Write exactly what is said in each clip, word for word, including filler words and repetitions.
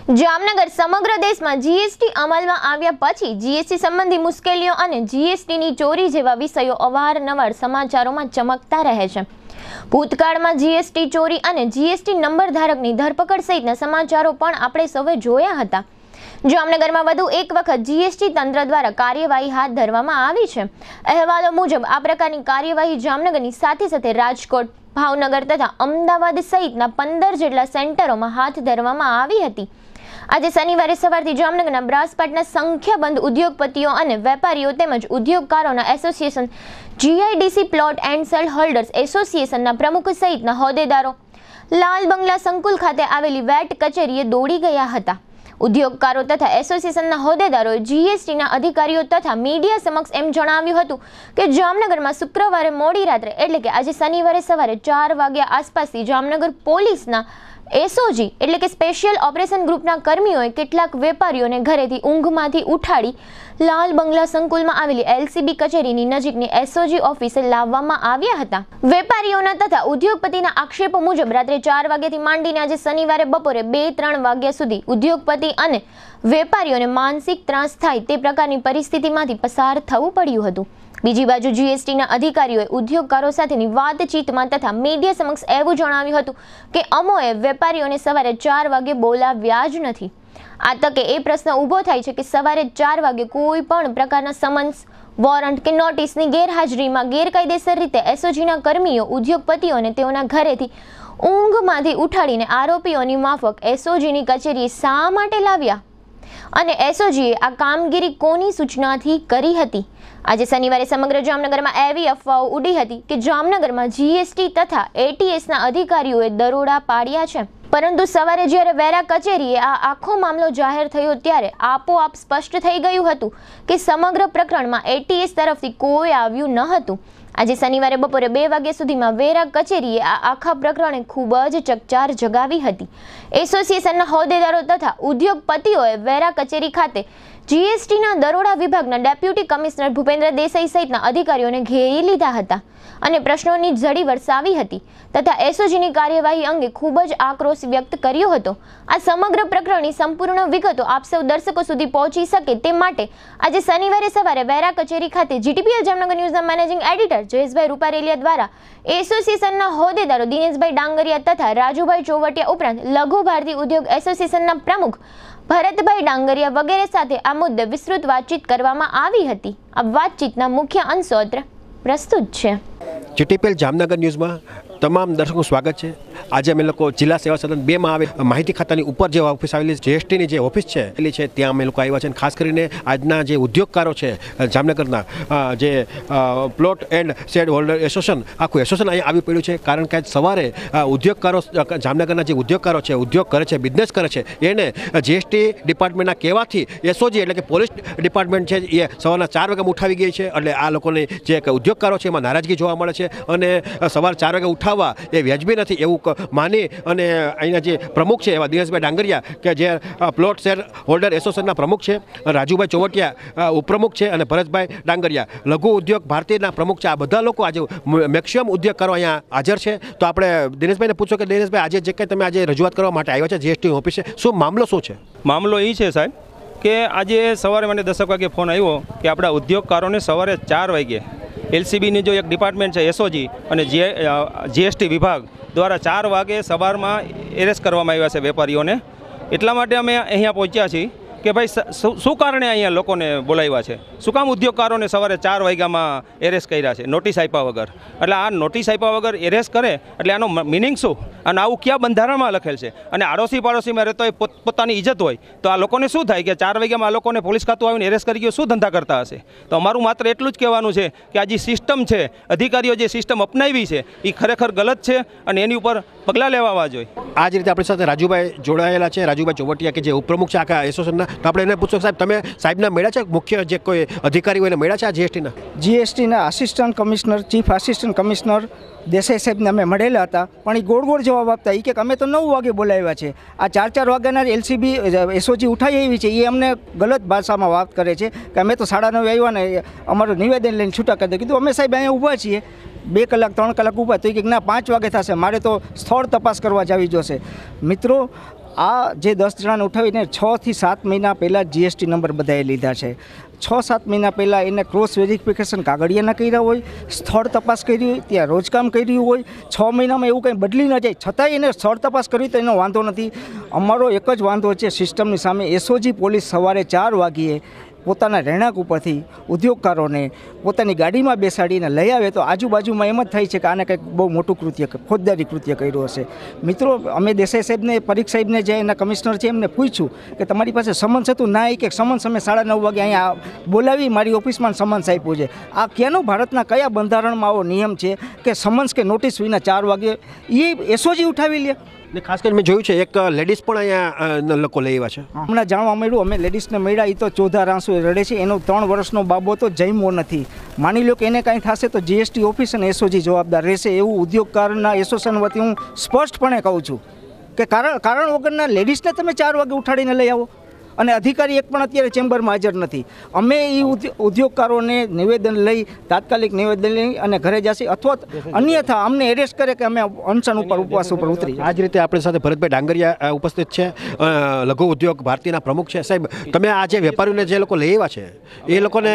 જામનગર સમગ્ર દેશમાં જીએસટી અમલમાં આવ્યા પછી જીએસટી સંબંધી મુશ્કેલીઓ અને જીએસટીની ચોરી જેવા વિષયો અવારનવાર સમાચારોમાં ચમકતા રહે છે। ભૂતકાળમાં જીએસટી ચોરી અને જીએસટી નંબર ધારકની ધરપકડ સહિતના સમાચારો પણ આપણે સૌએ જોયા હતા। જામનગરમાં વધુ એક વખત જીએસટી તંત્ર દ્વારા કાર્યવાહી હાથ ધરવામાં આવી છે। અહેવાલો મુજબ આ પ્રકારની કાર્યવાહી જામનગરની સાથે સાથે રાજકોટ, ભાવનગર તથા અમદાવાદ સહિતના પંદર જેટલા સેન્ટરોમાં હાથ ધરવામાં આવી હતી। આજે શનિવારે સવારથી જામનગરના બ્રાસપાટના સંખ્યાબંધ ઉદ્યોગપતિઓ અને વેપારીઓ તેમજ ઉદ્યોગકારોના association, GIDC plot and sale holders એસોસિએશનના પ્રમુખ સહિતના હોદ્દેદારો લાલ બંગલા સંકુલ ખાતે આવેલી વેટ કચેરીએ દોડી ગયા હતા। ઉદ્યોગકારો તથા એસોસિએશનના હોદ્દેદારોએ જીએસટીના અધિકારીઓ તથા મીડિયા સમક્ષ એમ જણાવ્યું હતું કે જામનગરમાં શુક્રવારે મોડી રાત્રે એટલે કે આજે શનિવારે સવારે ચાર વાગ્યા આસપાસથી જામનગર પોલીસના એસઓજી એટલે કે સ્પેશિયલ ઓપરેશન ગ્રુપના કર્મીઓએ કેટલાક વેપારીઓને ઘરેથી ઊંઘમાંથી ઉઠાડી લાલ બંગલા સંકુલમાં આવેલી એલસીબી કચેરીની નજીકની એસઓજી ઓફિસે લાવવામાં આવ્યા હતા। વેપારીઓના તથા ઉદ્યોગપતિના આક્ષેપો મુજબ રાત્રે ચાર વાગ્યાથી માંડીને આજે શનિવારે બપોરે બે ત્રણ વાગ્યા સુધી ઉદ્યોગપતિ અને વેપારીઓને માનસિક ત્રાસ થાય તે પ્રકારની પરિસ્થિતિમાંથી પસાર થવું પડ્યું હતું। બીજી બાજુ જીએસટીના અધિકારીઓએ ઉદ્યોગકારો સાથેની વાતચીતમાં તથા મીડિયા સમક્ષ એવું જણાવ્યું હતું કે અમોએ વેપારીઓને સવારે ચાર વાગે બોલાવ્યા જ નથી। આ તકે એ પ્રશ્ન ઊભો થાય છે કે સવારે ચાર વાગે કોઈ પણ પ્રકારના સમન્સ, વોરંટ કે નોટિસની ગેરહાજરીમાં ગેરકાયદેસર રીતે એસઓજીના કર્મીઓ ઉદ્યોગપતિઓને તેઓના ઘરેથી ઊંઘમાંથી ઉઠાડીને આરોપીઓની માફક એસઓજીની કચેરીએ શા માટે લાવ્યા અને એસઓજીએ આ કામગીરી કોની સૂચનાથી કરી હતી? આજે શનિવારે સમગ્ર જામનગરમાં એવી અફવાઓ ઉડી હતી કે જામનગરમાં જીએસટી તથા એટીએસના અધિકારીઓએ દરોડા પાડ્યા છે, પરંતુ સવારે જ્યારે વેરા કચેરીએ આ આખો મામલો જાહેર થયો ત્યારે આપોઆપ સ્પષ્ટ થઈ ગયું હતું કે સમગ્ર પ્રકરણમાં એટીએસ તરફથી કોઈ આવ્યું ન હતું। આજે શનિવારે બપોરે બે વાગ્યા સુધીમાં વેરા કચેરીએ આ આખા પ્રકરણે ખૂબ જ ચકચાર જગાવી હતી। એસોસિએશનના હોદ્દેદારો તથા ઉદ્યોગપતિઓએ વેરા કચેરી ખાતે જીએસટીના દરોડા વિભાગના ડેપ્યુટી કમિશનર ભૂપેન્દ્ર દેસાઈ સહિતના અધિકારીઓને ઘેરી લીધા હતા અને પ્રશ્નોની ઝડી વરસાવી હતી તથા એસઓજીની કાર્યવાહી અંગે ખૂબ જ આક્રોશ વ્યક્ત કર્યો હતો। આ સમગ્ર પ્રકરણની સંપૂર્ણ વિગતો આપ સૌ દર્શકો સુધી પહોંચી શકે તે માટે આજે શનિવારે સવારે વેરા કચેરી ખાતે જીટીપીએલ જામનગર ન્યૂઝના મેનેજિંગ એડિટર જયેશભાઈ રૂપારેલિયા દ્વારા એસોસિએશનના હોદ્દેદારો દિનેશભાઈ ડાંગરિયા તથા રાજુભાઈ ચોવટિયા ઉપરાંત લઘુ ભારતીય ઉદ્યોગ એસોસિએશનના પ્રમુખ ભરતભાઈ ડાંગરિયા વગેરે સાથે આ મુદ્દે વિસ્તૃત વાતચીત કરવામાં આવી હતી। આ વાતચીતના મુખ્ય અંશો અત્રે પ્રસ્તુત છે। જીટીપીએલ જામનગર ન્યૂઝમાં તમામ દર્શકોનું સ્વાગત છે। આજે અમે લોકો જિલ્લા સેવા સદન બે માં આવે માહિતી ખાતાની ઉપર જે ઓફિસ આવેલી જીએસટીની જે ઓફિસ છે એટલી છે ત્યાં અમે લોકો આવ્યા છે। ખાસ કરીને આજના જે ઉદ્યોગકારો છે જામનગરના જે plot and shed holder association આખું એસોસિએશન અહીંયા આવી પડ્યું છે, કારણ કે આજ સવારે ઉદ્યોગકારો જામનગરના જે ઉદ્યોગકારો છે, ઉદ્યોગ કરે છે, બિઝનેસ કરે છે, એને જીએસટી ડિપાર્ટમેન્ટના કહેવાથી એસઓજી એટલે કે પોલીસ ડિપાર્ટમેન્ટ છે એ સવારના ચાર વાગે ઉઠાવી ગઈ છે। એટલે આ લોકોની જે ઉદ્યોગકારો છે એમાં નારાજગી જોવા મળે છે અને સવાર ચાર વાગે ઉઠાવવા એ વ્યાજબી નથી એવું માની અને અહીંના જે પ્રમુખ છે એવા દિનેશભાઈ ડાંગરિયા કે જે પ્લોટ શેર હોલ્ડર એસોસિએશનના પ્રમુખ છે, રાજુભાઈ ચોવટિયા ઉપપ્રમુખ છે અને ભરતભાઈ ડાંગરિયા લઘુ ઉદ્યોગ ભારતીયના પ્રમુખ છે, આ બધા લોકો આજે મેક્સિમમ ઉદ્યોગકારો અહીંયા હાજર છે। તો આપણે દિનેશભાઈને પૂછો કે દિનેશભાઈ આજે જે કંઈ તમે આજે રજૂઆત કરવા માટે આવ્યા છે જીએસટી ઓફિસે, શું મામલો શું છે? મામલો એ છે સાહેબ કે આજે સવારે મને દસક વાગે ફોન આવ્યો કે આપણા ઉદ્યોગકારોને સવારે ચાર વાગે એલસીબીની જો એક ડિપાર્ટમેન્ટ છે એસઓજી અને જીએસટી વિભાગ દ્વારા ચાર વાગે સવારમાં એરેસ્ટ કરવામાં આવ્યા છે વેપારીઓને। એટલા માટે અમે અહીંયા પહોંચ્યા છીએ કે ભાઈ શું કારણે અહીંયા લોકોને બોલાવ્યા છે, શું કામ ઉદ્યોગકારોને સવારે ચાર વાગ્યામાં એરેસ્ટ કર્યા છે નોટિસ આપ્યા વગર? એટલે આ નોટિસ આપ્યા વગર એરેસ્ટ કરે એટલે આનો મિનિંગ શું અને આવું ક્યાં બંધારણમાં લખેલ છે? અને આડોશી પાડોશીમાં રહેતો હોય પોતાની ઇજ્જત હોય તો આ લોકોને શું થાય કે ચાર વાગ્યામાં આ લોકોને પોલીસ ખાતું આવીને એરેસ્ટ કરી ગયો, શું ધંધા કરતા હશે? તો અમારું માત્ર એટલું જ કહેવાનું છે કે આ જે સિસ્ટમ છે, અધિકારીઓ જે સિસ્ટમ અપનાવી છે એ ખરેખર ગલત છે અને એની ઉપર પગલાં લેવા જોઈએ। આ જ રીતે આપણી સાથે રાજુભાઈ જોડાયેલા છે, રાજુભાઈ ચોવટિયા કે જે ઉપપ્રમુખ છે આખા એસોસિએશનના, તો આપણે એને પૂછો સાહેબ તમે સાહેબના મળ્યા છે, મુખ્ય જે કોઈ અધિકારીઓ એને મળ્યા છે આ જીએસટીના? જીએસટીના assistant commissioner, chief assistant commissioner Desai સાહેબને અમે મળેલા હતા, પણ એ ગોળ ગોળ જવાબ આપતા એ કે અમે તો નવ વાગે બોલાવ્યા છે, આ ચાર ચાર વાગ્યાના એલસીબી એસઓજી ઉઠાઈ આવી છે એ અમને ગલત ભાષામાં વાત કરે છે કે અમે તો સાડા નવે આવ્યા ને અમારું નિવેદન લઈને છૂટા કરી દે। કીધું અમે સાહેબ અહીંયા ઊભા છીએ બે કલાક ત્રણ કલાક ઊભા, તો એ કે ના પાંચ વાગે થશે, મારે તો સ્થળ તપાસ કરવા જવી જોશે। મિત્રો આ જે દસ જણાને ઉઠાવીને છથી સાત મહિના પહેલાં જીએસટી નંબર બધાએ લીધા છે. છ સાત મહિના પહેલાં એને ક્રોસ વેરિફિકેશન કાગળિયાના કર્યા હોય, સ્થળ તપાસ કરી હોય, ત્યાં રોજકામ કર્યું હોય, છ મહિનામાં એવું કંઈ બદલી ન જાય છતાંય એને સ્થળ તપાસ કરી તો એનો વાંધો નથી. અમારો એક જ વાંધો છે સિસ્ટમની સામે. એસઓજી પોલીસ સવારે ચાર વાગ્યે પોતાના રહેણાંક ઉપરથી ઉદ્યોગકારોને પોતાની ગાડીમાં બેસાડીને લઈ આવે તો આજુબાજુમાં એમ જ થાય છે કે આને કંઈક બહુ મોટું કૃત્ય ફોજદારી કૃત્ય કર્યું હશે. મિત્રો, અમે દેસાઈ સાહેબને પરીખ સાહેબને જે એના કમિશનર છે એમને પૂછ્યું કે તમારી પાસે સમન્સ હતું? ના, એ કે સમન્સ અમે સાડા નવ વાગે અહીંયા બોલાવી મારી ઓફિસમાં સમન્સ આપ્યું છે. આ ક્યાંનો ભારતના કયા બંધારણમાં આવો નિયમ છે કે સમન્સ કે નોટિસ વિના ચાર વાગે એ એસઓજી ઉઠાવી લે? ને ખાસ કરીને મેં જોયું છે એક લેડીઝ પણ અહીંયા લોકો લઈ આવ્યા છે. હમણાં જાણવા મળ્યું અમે લેડીઝને મળ્યા, એ તો ચોધાર આંસુ રડે છે. એનો ત્રણ વર્ષનો બાબો તો જમ્યો નથી. માની લો કે એને કાંઈ થશે તો જીએસટી ઓફિસ અને એસઓજી જવાબદાર રહેશે એવું ઉદ્યોગકારના એસોસિએશન વતી હું સ્પષ્ટપણે કહું છું કે કારણ કારણ વગરના લેડીઝને તમે ચાર વાગે ઉઠાડીને લઈ આવો અને અધિકારી એક પણ અત્યારે ચેમ્બરમાં હાજર નથી. અમે એ ઉદ્યોગકારોને નિવેદન લઈ તાત્કાલિક નિવેદન લઈ અને ઘરે જશે અથવા અન્યથા અમને એરેસ્ટ કરે કે અમે અનશન ઉપર ઉપવાસ ઉપર ઉતરી. આ જ રીતે આપણી સાથે ભરતભાઈ ડાંગરિયા ઉપસ્થિત છે, લઘુ ઉદ્યોગ ભારતીના પ્રમુખ છે. સાહેબ, તમે આ જે વેપારીઓને જે લોકો લઈ આવ્યા છે એ લોકોને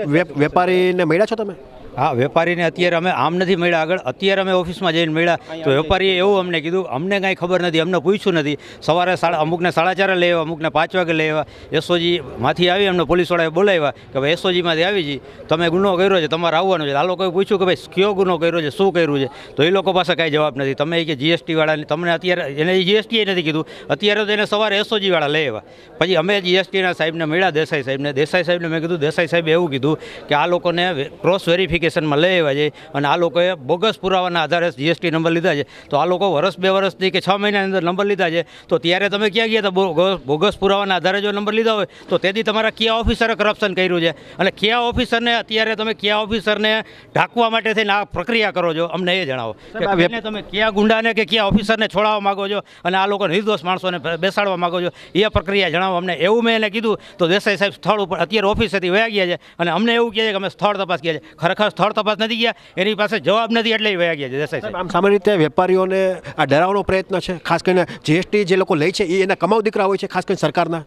વેપારીને મળ્યા છો તમે? હા, વેપારીને અત્યારે અમે આમ નથી મળ્યા. આગળ અત્યારે અમે ઓફિસમાં જઈને મળ્યા તો વેપારીએ એવું અમને કીધું, અમને કાંઈ ખબર નથી, અમને પૂછ્યું નથી. સવારે સાડા અમુકને સાડા ચારે લઈ આવ્યા, અમુકને પાંચ વાગે લઈ આવ્યા. એસઓજીમાંથી આવી અમને પોલીસવાળાએ બોલાવ્યા કે ભાઈ એસઓજીમાંથી આવી જી, તમે ગુનો કર્યો છે, તમારે આવવાનું છે. આ લોકોએ પૂછ્યું કે ભાઈ કયો ગુનો કર્યો છે, શું કર્યું છે? તો એ લોકો પાસે કાંઈ જવાબ નથી. તમે કે જીએસટીવાળાને તમને અત્યારે એને જીએસટીએ નથી કીધું, અત્યારે તો એને સવારે એસઓજીવાળા લઈ આવ્યા. પછી અમે જીએસટીના સાહેબને મળ્યા, દેસાઈ સાહેબને. દેસાઈ સાહેબને મેં કીધું, દેસાઈ સાહેબે એવું કીધું કે આ લોકોને ક્રોસ વેરિફિકેશનમાં લઈ આવ્યા છે અને આ લોકોએ બોગસ પુરાવાના આધારે જીએસટી નંબર લીધા છે. તો આ લોકો વર્ષ બે વર્ષથી કે છ મહિનાની અંદર નંબર લીધા છે. તો ત્યારે તમે ક્યાં ગયા હતા? બોગસ પુરાવાના આધારે જો નંબર લીધા હોય તો તેથી તમારા કયા ઓફિસરે કરપ્શન કર્યું છે અને કયા ઓફિસરને અત્યારે તમે કયા ઓફિસરને ઢાંકવા માટે થઈને આ પ્રક્રિયા કરો છો, અમને એ જણાવો કે તમે કયા ગુંડાને કે કયા ઓફિસરને છોડાવવા માગો છો અને આ લોકો નિર્દોષ માણસોને બેસાડવા માગો છો, એ પ્રક્રિયા જણાવો અમને. એવું મેં એને કીધું તો દેસાઈ સાહેબ સ્થળ ઉપર અત્યારે ઓફિસેથી વયા ગયા છે અને અમને એવું કહે છે કે અમે સ્થળ તપાસ ગયા છે. ખરેખર સ્થળ તપાસ નથી ગયા, એની પાસે જવાબ નથી એટલે વયા ગયા છે દેસાઈ સાહેબ. આમ સામાન્ય રીતે વેપારીઓને આ ડરાવવાનો પ્રયત્ન છે, ખાસ કરીને જીએસટી જે લોકો લે છે એ એના કમાવ દીકરા હોય છે, ખાસ કરીને સરકારના.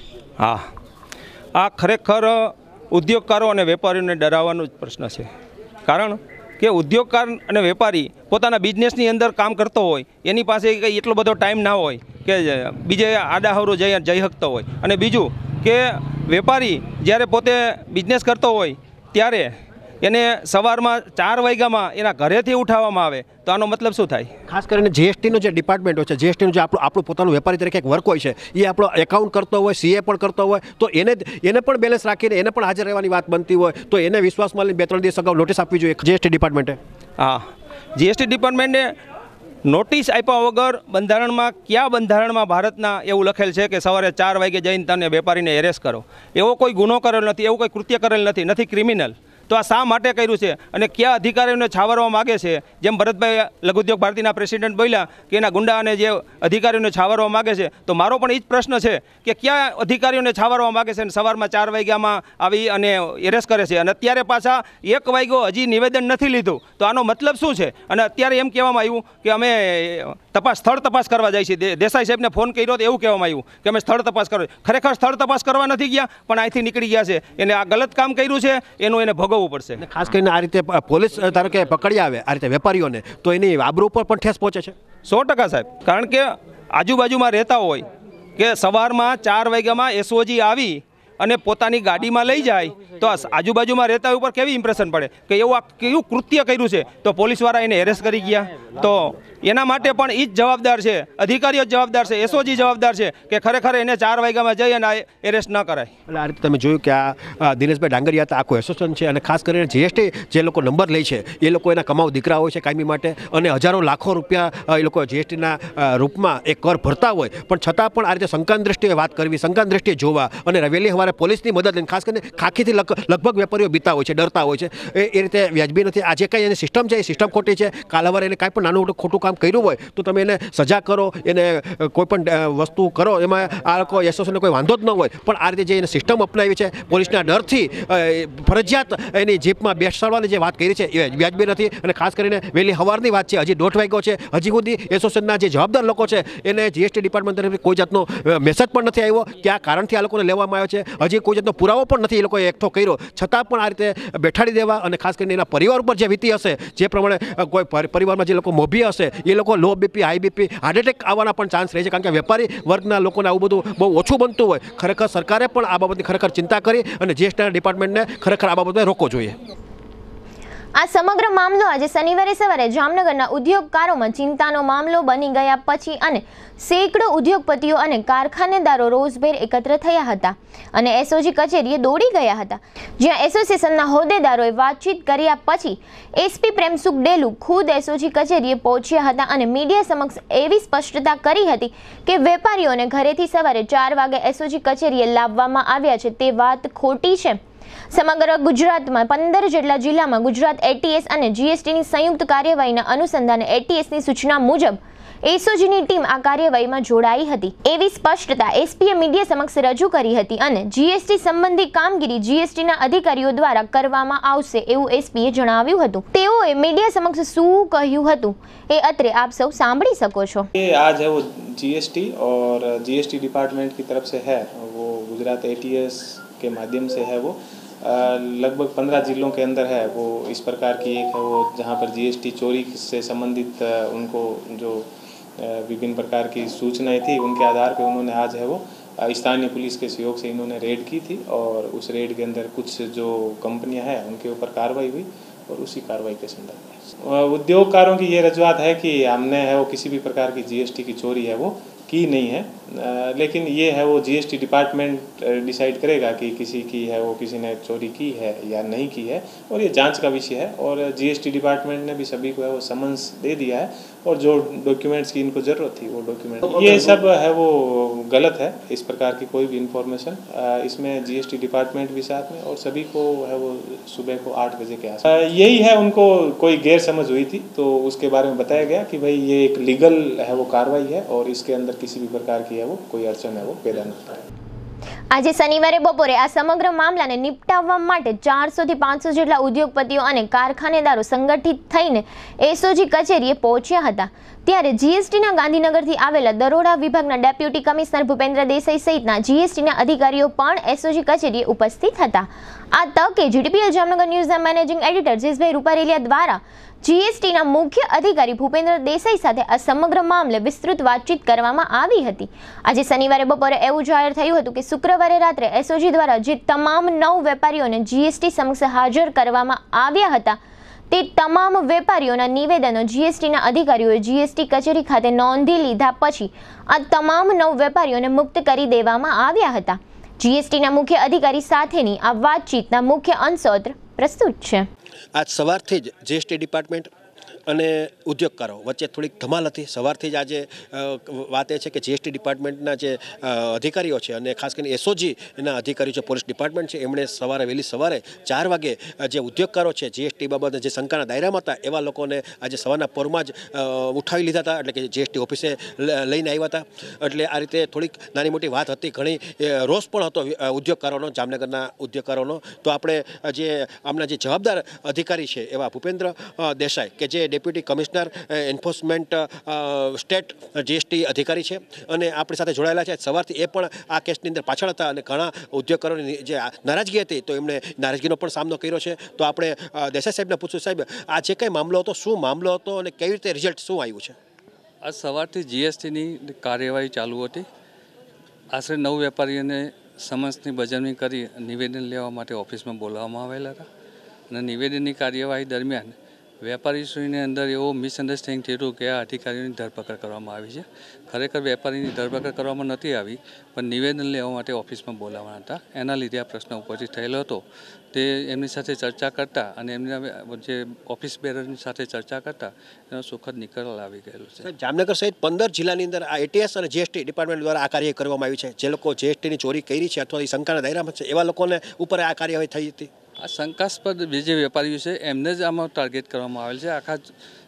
હા, આ ખરેખર ઉદ્યોગકારો અને વેપારીઓને ડરાવવાનો જ પ્રશ્ન છે. કારણ કે ઉદ્યોગકાર અને વેપારી પોતાના બિઝનેસની અંદર કામ કરતો હોય, એની પાસે કંઈ એટલો બધો ટાઈમ ના હોય કે બીજે આડાહવરો જઈ જઈ શકતો હોય. અને બીજું કે વેપારી જ્યારે પોતે બિઝનેસ કરતો હોય ત્યારે એને સવારમાં ચાર વાગ્યામાં એના ઘરેથી ઉઠાવવામાં આવે તો આનો મતલબ શું થાય? ખાસ કરીને જીએસટીનો જે ડિપાર્ટમેન્ટ હોય છે, જીએસટીનું જે આપણું આપણું પોતાનું વેપારી તરીકે એક વર્ક હોય છે, એ આપણો એકાઉન્ટ કરતો હોય, સીએ પણ કરતો હોય, તો એને એને પણ બેલેન્સ રાખીને એને પણ હાજર રહેવાની વાત બનતી હોય તો એને વિશ્વાસમાં લઈને બે ત્રણ દિવસ અગાઉ નોટિસ આપવી જોઈએ જીએસટી ડિપાર્ટમેન્ટે. હા, જીએસટી ડિપાર્ટમેન્ટે નોટિસ આપ્યા વગર બંધારણમાં કયા બંધારણમાં ભારતના એવું લખેલ છે કે સવારે ચાર વાગે જઈને તને વેપારીને એરેસ્ટ કરો? એવો કોઈ ગુનો કરેલ નથી, એવું કોઈ કૃત્ય કરેલ નથી, નથી ક્રિમિનલ. તો આ શા માટે કર્યું છે અને કયા અધિકારીઓને છાવરવા માગે છે? જેમ ભરતભાઈ લઘુદ્યોગ ભારતીના પ્રેસિડેન્ટ બોલ્યા કે એના ગુંડા અને જે અધિકારીઓને છાવરવા માગે છે, તો મારો પણ એ જ પ્રશ્ન છે કે કયા અધિકારીઓને છાવરવા માગે છે અને સવારમાં ચાર વાગ્યામાં આવી અને એરેસ્ટ કરે છે અને અત્યારે પાછા એક વાગ્યો હજી નિવેદન નથી લીધું, તો આનો મતલબ શું છે? અને અત્યારે એમ કહેવામાં આવ્યું કે અમે તપાસ સ્થળ તપાસ કરવા જાય છે. દેસાઈ સાહેબને ફોન કર્યો તો એવું કહેવામાં આવ્યું કે અમે સ્થળ તપાસ કરવા. ખરેખર સ્થળ તપાસ કરવા નથી ગયા પણ અહીંથી નીકળી ગયા છે. એને આ ગલત કામ કર્યું છે, એનું એને ભોગવવું પડશે. ખાસ કરીને આ રીતે પોલીસ ધારો કે પકડી આવે આ રીતે વેપારીઓને તો એની આબરૂ ઉપર પણ ઠેસ પહોંચે છે. સો ટકા સાહેબ, કારણ કે આજુબાજુમાં રહેતા હોય કે સવારમાં ચાર વાગ્યામાં એસઓજી આવી અને પોતાની ગાડીમાં લઈ જાય તો આજુબાજુમાં રહેતા ઉપર કેવી ઇમ્પ્રેશન પડે કે એવું આ કેવું કૃત્ય કર્યું છે, તો પોલીસવાળા એને એરેસ્ટ કરી ગયા. તો એના માટે પણ એ જ જવાબદાર છે, અધિકારીઓ જ જવાબદાર છે, એસઓજી જવાબદાર છે કે ખરેખર એને ચાર વાગ્યામાં જઈ અને એરેસ્ટ ન કરાય. એટલે આ રીતે તમે જોયું કે આ દિનેશભાઈ ડાંગરિયા હતા, આખું એસોસિએશન છે અને ખાસ કરીને જીએસટી જે લોકો નંબર લે છે એ લોકો એના કમાવ દીકરા હોય છે કાયમી માટે અને હજારો લાખો રૂપિયા એ લોકો જીએસટીના રૂપમાં એ કર ભરતા હોય, પણ છતાં પણ આ રીતે શંકાની દ્રષ્ટિએ વાત કરવી, શંકાની દ્રષ્ટિએ જોવા અને વહેલી સવારે પોલીસની મદદ લઈને ખાસ કરીને ખાખીથી લગભગ વેપારીઓ બીતા હોય છે, ડરતા હોય છે, એ એ રીતે વ્યાજબી નથી. આ જે કાંઈ એની સિસ્ટમ છે એ સિસ્ટમ ખોટી છે. કાલ સવારે એને કાંઈ પણ નાનું મોટું ખોટું કામ કર્યું હોય તો તમે એને સજા કરો, એને કોઈ પણ વસ્તુ કરો, એમાં આ લોકો એસોસિએશનને કોઈ વાંધો જ ન હોય. પણ આ રીતે જે એને સિસ્ટમ અપનાવી છે પોલીસના ડરથી ફરજિયાત એની જીપમાં બેસાડવાની જે વાત કરી છે એ વ્યાજબી નથી. અને ખાસ કરીને વહેલી સવારની વાત છે, હજી દોઢ વાગ્યો છે, હજી સુધી એસોસિએશનના જે જવાબદાર લોકો છે એને જીએસટી ડિપાર્ટમેન્ટ તરફથી કોઈ જાતનો મેસેજ પણ નથી આવ્યો કે આ કારણથી આ લોકોને લેવામાં આવ્યો છે. હજી કોઈ જાતનો પુરાવો પણ નથી એ લોકોએ એકઠો કર્યો, છતાં પણ આ રીતે બેઠાડી દેવા અને ખાસ કરીને એના પરિવાર ઉપર જે વીતી હશે, જે પ્રમાણે કોઈ પરિવારમાં જે લોકો મોભી હશે એ લોકો low BP, high BP, heart attack આવવાના પણ ચાન્સ રહે છે. કારણ કે વેપારી વર્ગના લોકોને આવું બધું બહુ ઓછું બનતું હોય. ખરેખર સરકારે પણ આ બાબતની ખરેખર ચિંતા કરી અને જીએસટી ડિપાર્ટમેન્ટને ખરેખર આ બાબતને રોકવો જોઈએ. આ સમગ્ર મામલો આજે શનિવારે સવારે જામનગરના ઉદ્યોગકારોમાં ચિંતાનો મામલો બની ગયા પછી અને સેંકડો ઉદ્યોગપતિઓ અને કારખાનેદારો રોષભેર એકત્ર થયા હતા અને એસઓજી કચેરીએ દોડી ગયા હતા, જ્યાં એસોસિએશનના હોદ્દેદારોએ વાતચીત કર્યા પછી એસપી પ્રેમસુખ ડેલુ ખુદ એસઓજી કચેરીએ પહોંચ્યા હતા અને મીડિયા સમક્ષ એવી સ્પષ્ટતા કરી હતી કે વેપારીઓને ઘરેથી સવારે ચાર વાગે એસઓજી કચેરીએ લાવવામાં આવ્યા છે તે વાત ખોટી છે. સમગ્ર ગુજરાતમાં પંદર જેટલા જિલ્લામાં ગુજરાત એટીએસ અને જીએસટીની સંયુક્ત કાર્યવાહીના અનુસંધાને એટીએસની સૂચના મુજબ એસઓજીની ટીમ આ કાર્યવાહીમાં જોડાઈ હતી એવી સ્પષ્ટતા એસપીએ મીડિયા સમક્ષ રજૂ કરી હતી અને જીએસટી સંબંધી કામગીરી જીએસટીના અધિકારીઓ દ્વારા કરવામાં આવશે એવું એસપીએ જણાવ્યું હતું. તેઓએ મીડિયા સમક્ષ શું કહ્યું હતું એ અત્રે આપ સૌ સાંભળી શકો છો. आज है वो जीएसटी और जीएसटी डिपार्टमेंट की तरफ से है वो गुजरात एटीएस के माध्यम से है वो लगभग पंद्रह जिलों के अंदर है वो इस प्रकार की एक है वो जहाँ पर जीएसटी चोरी से संबंधित उनको जो विभिन्न प्रकार की सूचनाएं थी उनके आधार पे उन्होंने आज है वो स्थानीय पुलिस के सहयोग से इन्होंने रेड की थी और उस रेड के अंदर कुछ जो कंपनियां हैं उनके ऊपर कार्रवाई हुई और उसी कार्रवाई के संदर्भ में उद्योगकारों की ये रजूआत है कि हमने है वो किसी भी प्रकार की जीएसटी की चोरी है वो की नहीं है, लेकिन ये है वो जीएसटी डिपार्टमेंट डिसाइड करेगा कि किसी की है वो किसी ने चोरी की है या नहीं की है और ये जांच का विषय है. और जीएसटी डिपार्टमेंट ने भी सभी को है वो समन्स दे दिया है और जो डॉक्यूमेंट्स की इनको ज़रूरत थी वो डॉक्यूमेंट, ये सब है वो गलत है. इस प्रकार की कोई भी इन्फॉर्मेशन इसमें जीएसटी डिपार्टमेंट भी साथ में और सभी को है वो सुबह को आठ बजे के आसपास यही है उनको कोई गैर समझ हुई थी तो उसके बारे में बताया गया कि भाई ये एक लीगल है वो कार्रवाई है और इसके अंदर किसी भी प्रकार की है वो कोई अड़चन है वो पैदा न થાય. આજે શનિવારે બપોરે આ સમગ્ર મામલાને નિપટાવવા માટે ચારસો થી પાંચસો જેટલા ઉદ્યોગપતિઓ અને કારખાનેદારો સંગઠિત થઈને એસઓજી કચેરીએ પહોંચ્યા હતા. ત્યારે જીએસટીના ગાંધીનગરથી આવેલા દરોડા વિભાગના ડેપ્યુટી કમિશનર ભૂપેન્દ્ર દેસાઈ સહિતના જીએસટીના અધિકારીઓ પણ એસઓજી કચેરીએ ઉપસ્થિત હતા. આ તકે જીટીપીએલ જામનગર ન્યૂઝના મેનેજિંગ એડિટર જેસભાઈ રૂપારેલિયા દ્વારા જીએસટીના મુખ્ય અધિકારી ભૂપેન્દ્ર દેસાઈ સાથે આ સમગ્ર મામલે વિસ્તૃત વાતચીત કરવામાં આવી હતી. આજે શનિવારે બપોરે એવું જાહેર થયું હતું કે શુક્રવારે રાત્રે એસઓજી દ્વારા જે તમામ નવ વેપારીઓને જીએસટી સમક્ષ હાજર કરવામાં આવ્યા હતા તે તમામ વેપારીઓના નિવેદનો જીએસટીના અધિકારીઓએ જીએસટી કચેરી ખાતે નોંધી લીધા પછી આ તમામ નવ વેપારીઓને મુક્ત કરી દેવામાં આવ્યા હતા. જીએસટીના મુખ્ય અધિકારી સાથેની આ વાતચીતના મુખ્ય અંશોત્ર પ્રસ્તુત છે. આજ સવારથી જ જીએસટી ડિપાર્ટમેન્ટ અને ઉદ્યોગકારો વચ્ચે થોડીક ધમાલ હતી. સવારથી જ આજે વાત એ છે કે જીએસટી ડિપાર્ટમેન્ટના જે અધિકારીઓ છે અને ખાસ કરીને એસઓજી એના અધિકારીઓ છે, પોલીસ ડિપાર્ટમેન્ટ છે, એમણે સવારે વહેલી સવારે ચાર વાગે જે ઉદ્યોગકારો છે જીએસટી બાબતે જે શંકાના દાયરામાં હતા એવા લોકોને આજે સવારના પોરમાં જ ઉઠાવી લીધા હતા, એટલે કે જીએસટી ઓફિસે લઈને આવ્યા હતા. એટલે આ રીતે થોડીક નાની મોટી વાત હતી, ઘણી રોષ પણ હતો ઉદ્યોગકારોનો, જામનગરના ઉદ્યોગકારોનો. તો આપણે જે આમના જે જવાબદાર અધિકારી છે એવા ભૂપેન્દ્ર દેસાઈ કે જે deputy commissioner enforcement state GST અધિકારી છે અને આપણી સાથે જોડાયેલા છે. સવારથી એ પણ આ કેસની અંદર પાછળ હતા અને ઘણા ઉદ્યોગકારોની જે નારાજગી હતી તો એમણે નારાજગીનો પણ સામનો કર્યો છે. તો આપણે દેસાઈ સાહેબને પૂછ્યું, સાહેબ આ જે કંઈ મામલો હતો શું મામલો હતો અને કેવી રીતે રિઝલ્ટ શું આવ્યું છે? આજ સવારથી જીએસટીની કાર્યવાહી ચાલુ હતી. આશરે નવ વેપારીઓને સમન્સની બજાવણી કરી નિવેદન લેવા માટે ઓફિસમાં બોલાવવામાં આવેલા હતા અને નિવેદનની કાર્યવાહી દરમિયાન વેપારીશ્રીની અંદર એવો મિસઅન્ડરસ્ટેન્ડિંગ થયું હતું કે આ અધિકારીઓની ધરપકડ કરવામાં આવી છે. ખરેખર વેપારીની ધરપકડ કરવામાં નથી આવી પણ નિવેદન લેવા માટે ઓફિસમાં બોલાવવાના હતા. એના લીધે આ પ્રશ્ન ઉપસ્થિત થયેલો હતો. તે એમની સાથે ચર્ચા કરતા અને એમના જે ઓફિસ બેરરની સાથે ચર્ચા કરતા એનો સુખદ નિકાલ આવી ગયેલો છે. જામનગર સહિત પંદર જિલ્લાની અંદર આ એટીએસ અને જીએસટી ડિપાર્ટમેન્ટ દ્વારા આ કાર્ય કરવામાં આવ્યું છે. જે લોકો જીએસટીની ચોરી કરી છે અથવા શંકાના દાયરામાં છે એવા લોકોને ઉપર આ કાર્યવાહી થઈ હતી. આ શંકાસ્પદ જે વેપારીઓ છે એમને જ આમાં ટાર્ગેટ કરવામાં આવેલ છે. આખા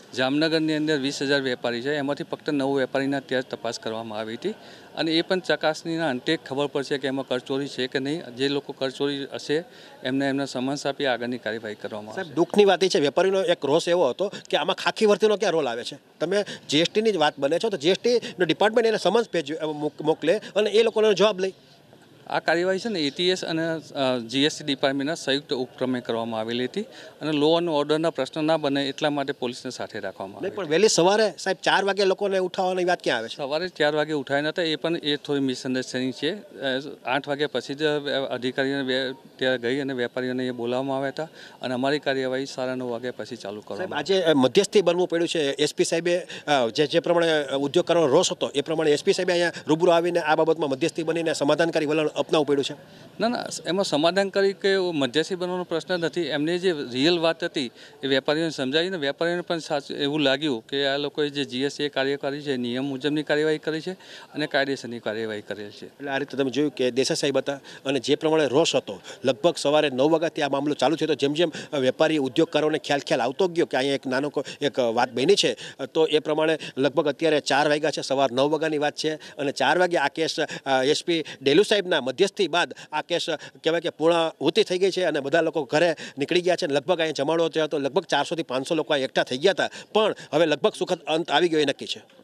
જામનગરની અંદર વીસ હજાર વેપારી છે, એમાંથી ફક્ત નવ વેપારીના ત્યાં તપાસ કરવામાં આવી હતી અને એ પણ ચકાસણીના અંતે ખબર પડશે કે એમાં કરચોરી છે કે નહીં. જે લોકો કરચોરી હશે એમને એમના સમન્સ આપી આગળની કાર્યવાહી કરવામાં આવશે. દુઃખની વાત એ છે, વેપારીનો એક રોષ એવો હતો કે આમાં ખાખી વર્તીનો ક્યાં રોલ આવે છે? તમે જીએસટીની જ વાત બને છો તો જીએસટીનો ડિપાર્ટમેન્ટ એને સમન્સ ભેજ મોકલે અને એ લોકોનો જવાબ લઈ. આ કાર્યવાહી છે ને એટીએસ અને જીએસટી ડિપાર્ટમેન્ટના સંયુક્ત ઉપક્રમે કરવામાં આવેલી હતી અને લો અને ઓર્ડરના પ્રશ્ન ના બને એટલા માટે પોલીસને સાથે રાખવામાં નહીં, પણ વહેલી સવારે સાહેબ ચાર વાગે લોકોને ઉઠાવવાની વાત ક્યાં આવે છે? સવારે ચાર વાગે ઉઠાવ્યા નહોતા, એ પણ એ થોડી મિસઅન્ડરસ્ટેન્ડિંગ છે. આઠ વાગ્યા પછી જ અધિકારીઓને ત્યાં ગઈ અને વેપારીઓને એ બોલાવવામાં આવ્યા હતા અને અમારી કાર્યવાહી સાડા નવ વાગ્યા પછી ચાલુ કરવામાં. આજે મધ્યસ્થી બનવું પડ્યું છે. એસપી સાહેબે જે જે પ્રમાણે ઉદ્યોગ કરવાનો રોષ હતો એ પ્રમાણે એસપી સાહેબે અહીંયા રૂબરૂ આવીને આ બાબતમાં મધ્યસ્થી બનીને સમાધાનકારી વલણ અપનાવવું પડ્યું છે. ના ના, એમાં સમાધાન કરી કે મધ્યસ્થી બનવાનો પ્રશ્ન નથી. એમને જે રિયલ વાત હતી એ વેપારીઓને સમજાવીને વેપારીઓને પણ સાચું એવું લાગ્યું કે આ લોકોએ જે જીએસટી કાર્ય કરી છે નિયમ મુજબની કાર્યવાહી કરી છે અને કાયદેસરની કાર્યવાહી કરેલ છે. એટલે આ રીતે તમે જોયું કે દેસાઈ સાહેબ હતા અને જે પ્રમાણે રોષ હતો, લગભગ સવારે નવ વાગ્યાથી આ મામલો ચાલુ થયો. તો જેમ જેમ વેપારી ઉદ્યોગકારોને ખ્યાલ ખ્યાલ આવતો ગયો કે અહીંયા એક નાનો એક વાત બની છે, તો એ પ્રમાણે લગભગ અત્યારે ચાર વાગ્યા છે, સવાર નવ વાગ્યાની વાત છે અને ચાર વાગે આ કેસ એસપી ડેલુ સાહેબના મધ્યસ્થી બાદ આ કેસ કહેવાય કે પૂર્ણાહુતિ થઈ ગઈ છે અને બધા લોકો ઘરે નીકળી ગયા છે. લગભગ અહીંયા જમાડો થયો હતો, લગભગ ચારસોથી પાંચસો લોકો એકઠા થઈ ગયા હતા, પણ હવે લગભગ સુખદ અંત આવી ગયો એ નક્કી છે.